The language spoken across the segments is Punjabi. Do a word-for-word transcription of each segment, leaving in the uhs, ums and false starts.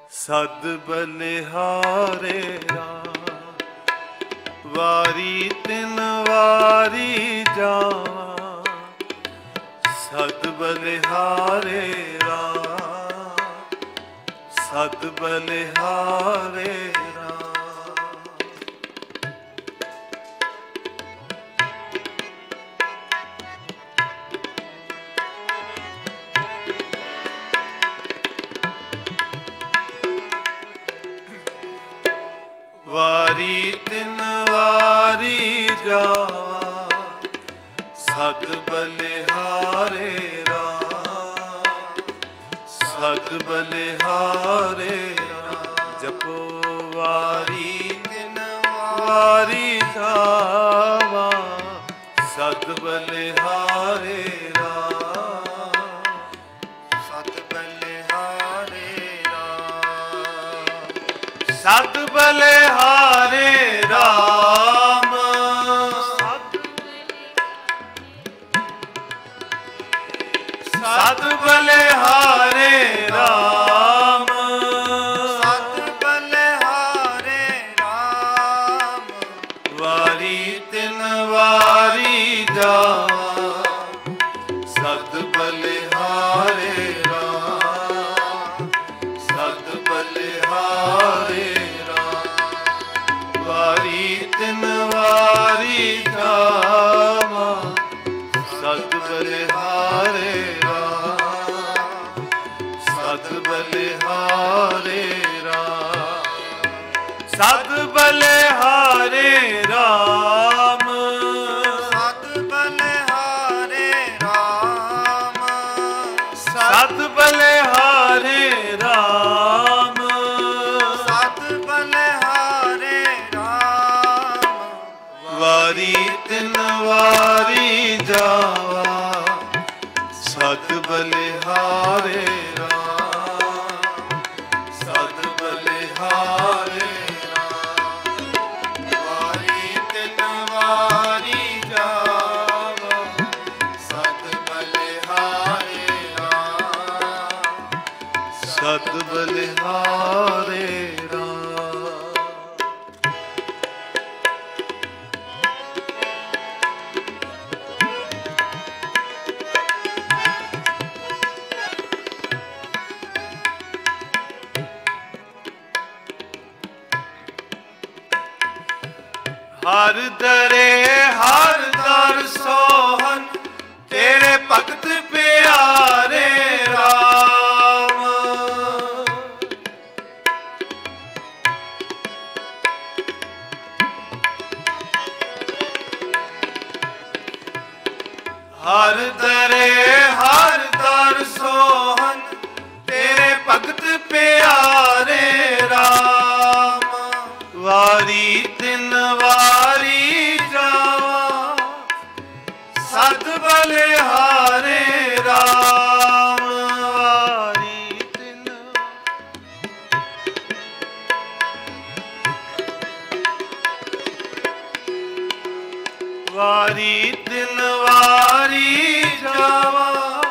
सद बलिहारे राम, वारी तिन वारी जावा। सद बलिहारे राम, सद बलिहारे राम। वारी तिन वारी जावा, सद बलिहारे राम, सद बलिहारे राम। जपो वारी तिन वारी जावा, सद बलिहारे राम, सद बलिहारे राम। सद बलिहारे राम, सद बलिहारे राम, सद बलिहारे राम। वारी तिन वारी जावा, सद बलिहारे राम, सद बलिहारे राम। वारी तिन वारी जावा, सद बलिहारे राम, सद बलिहारे राम। सद बलिहारे राम, सद बलिहारे राम, सद बलिहारे राम, सद बलिहारे राम। वारी तिन वारी जावा, सद बलिहारे राम, सद बलिहारे राम। वारी तिन वारी जावा, सद बलिहारे राम, सद बलिहारे राम। हर दरे हर दर सोहन, तेरे भगत प्यारे राम। हर दरे हर दर सोहन, तेरे भगत प्यारे राम। वारी तिन वारी जावा, सद बलिहारे राम। वारी तिन वारी तिन वारी जावा,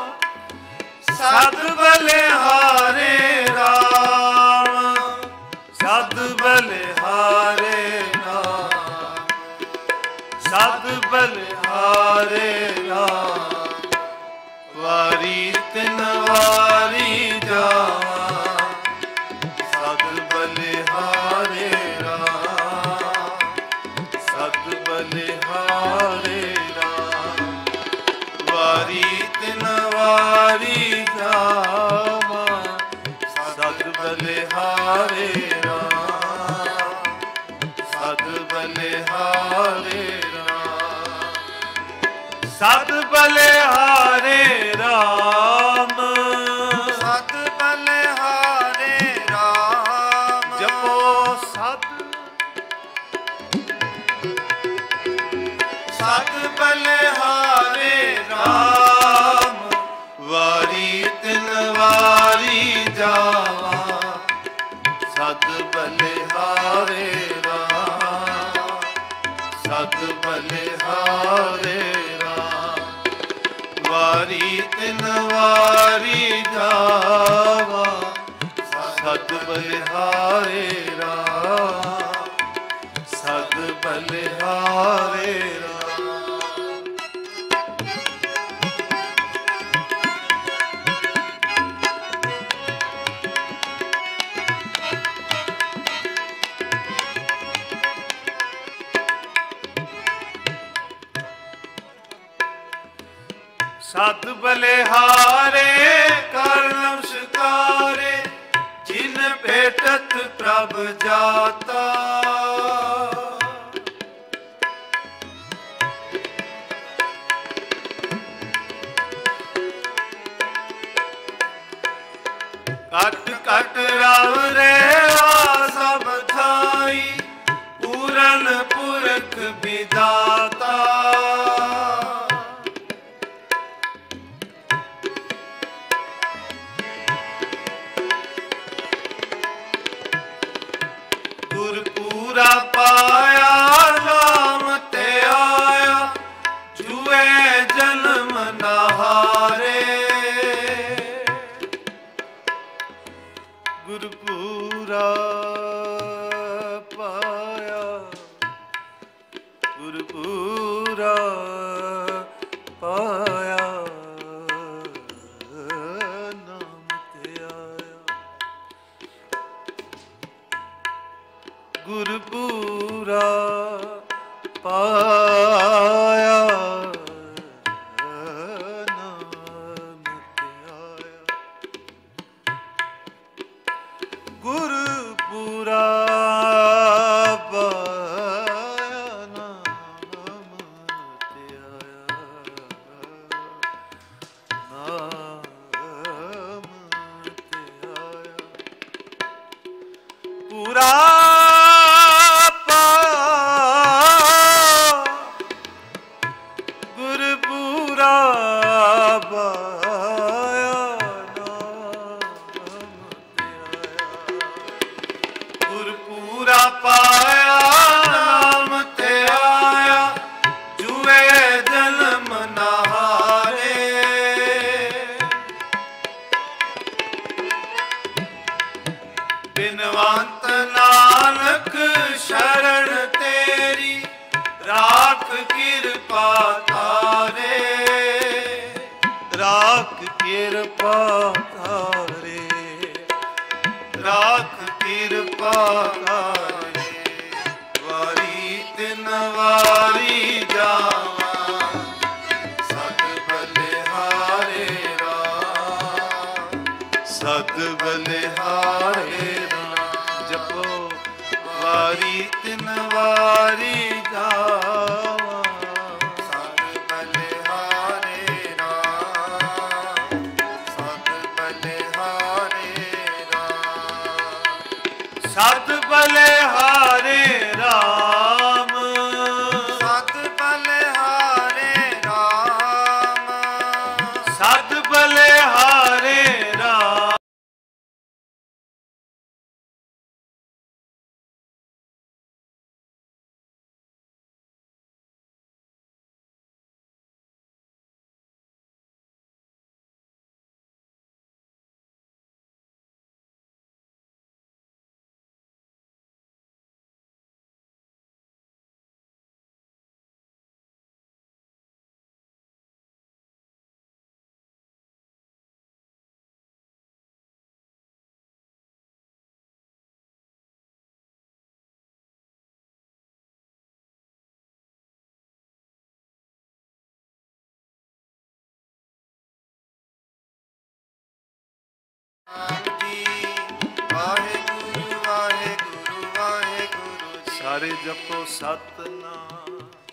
सद बलिहारे राम, सद बलिहारे राम, सद बलिहारे राम। वारी तिन वारी जावा, सद बलिहारे राम, सद बलिहारे राम। वारी तिन वारी जावा, सद बलिहारे राम, सद बलिहारे राम। सद बलिहारे राम, सद बलिहारे राम। जपो सद सद बलिहारे राम। वारी तिन वारी जावा, सद बलिहारे राम, सद बलिहारे राम। वारी तिन वारी जावा, ਸਤ ਬਲਿਹਾਰੇ ਰਾਮ, ਸਤ ਬਲਿਹਾਰੇ ਰਾਮ। ਸਤ ਬਲਿਹਾਰੇ ਕਰ ਨਮਸਕਾਰੇ, ਜਿਨ ਭੇਟਤ ਪ੍ਰਭ ਜਾਤਾ। ਕਟ ਕਟ ਰਵ ਰੇਵਾ ਸਭ ਥਾਈ, ਪੂਰਨ ਪੁਰਖ ਵਿਦਾਤਾ। ਗੁਰਪੂਰਾ ਪਾਇਆ ਨਾਮ ਤੇ ਆਇਆ, ਜੂਏ ਜਨਮ ਨਾ ਹਾਰੇ। ਗੁਰਪੂਰਾ ਪਾਇਆ, ਗੁਰਪੂਰਾ ਪਾਇਆ, ਨਾਮ ਤੇ ਆਇਆ। ਗੁਰਪੂਰਾ ਪਾਇਆ, ਨਾਮ ਤੇ ਆਇਆ। ਗੁਰਪੂਰਾ ਪਾਇਆ, ਨਾਮ ਤੇ ਆਇਆ, ਨਾਮ ਤੇ ਆਇਆ। ਪੂਰਾ ਗੁਰਪੂਰਾ ਪਾਇਆ, ਨਾਮ ਤੇ ਆਇਆ। ਗੁਰਪੂਰਾ ਪਾਇਆ, ਨਾਮ ਤੇ ਆਇਆ, ਜੂਏ ਜਨਮ ਨਾ ਹਾਰੇ। ਬਿਨਵੰਤ ਨਾਨਕ ਸ਼ਰਨ ਤੇਰੀ, ਰਾਖ ਕਿਰਪਾ ਤਾਰੇ। ਰਾਖ ਕਿਰਪਾ ਤਾਰੇ, ਰਾਖ ਕਿਰਪਾ ਤਾਰੇ। ਵਾਰੀ ਤਿਨ ਵਾਰੀ ਜਾਵਾਂ, ਸਤ ਬਲਿਹਾਰੇ ਰਾਮ, ਸਤ ਬਲਿਹਾਰੇ ਰਾਮ। ਜਪੋ ਵਾਰੀ ਤਿਨ ਵਾਰੀ ਜਾਵਾਂ, ਸਤ ਬਲਿਹਾਰੇ ਰਾਮ, ਸਤ ਬਲਿਹਾਰੇ ਰਾਮ। ਸਤ ਬਲਿਹਾਰੇ ਰਾਮ, ਸਤ ਬਲਿਹਾਰੇ ਰਾਮ, ਸਤ ਬਲਿਹਾਰੇ ਰਾਮ। ਵਾਹਿਗੁਰੂ ਵਾਹਿਗੁਰੂ ਵਾਹਿਗੁਰੂ ਜੀ। ਸਾਰੇ ਜਪੋ ਸਤਨਾਮ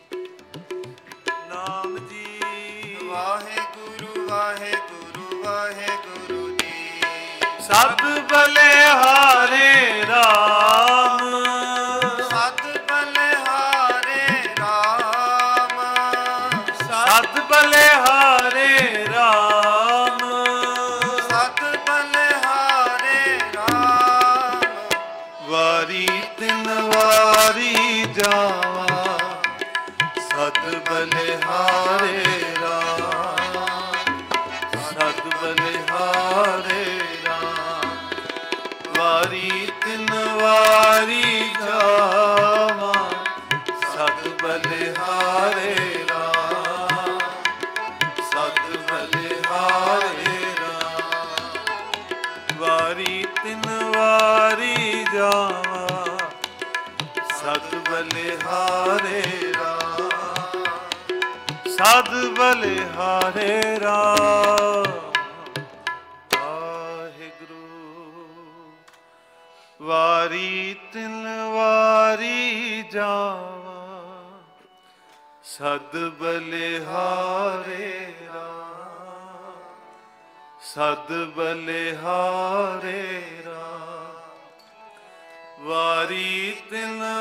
ਨਾਮ ਜੀ। ਵਾਹਿਗੁਰੂ ਵਾਹਿਗੁਰੂ ਵਾਹਿਗੁਰੂ ਜੀ। ਸਤ ਬਲਿਹਾਰੇ ਰਾਮ, ਸਤ ਬਲਿਹਾਰੇ ਰਾਮ, ਸਤ ਬਲਿਹਾਰੇ ਰਾਮ, ਸਤ ਬਲਿਹਾਰੇ ਰਾਮ। ਵਾਰੀ ਤਿਨ ਵਾਰੀ ਜਾਵਾਂ, ਸਤ ਬਲਿਹਾਰੇ ਰਾਮ, ਸਤ ਬਲਿਹਾਰੇ ਰਾਮ। ਵਾਰੀ ਤਿਨ ਵਾਰੀ ਜਾਵਾਂ ਸਤ ਬਲਿਹਾਰੇ ਰਾਮ ਸਤ ਬਲਿਹਾਰੇ ਰਾਮ ਵਾਰੀ ਤਿਨ ਵਾਰੀ ਜਾਵਾਂ ਸਤ ਬਲਿਹਾਰੇ ਰਾਮ ਸਤ ਬਲਿਹਾਰੇ ਰਾਮ ਵਾਰੀ ਤਿਨ ਵਾਰੀ ਜਾਵਾਂ ਸਦ ਬਲਿਹਾਰੇ ਰਾਮ ਸਦ ਬਲਿਹਾਰੇ ਰਾਮ ਵਾਰੀ ਤਿਨ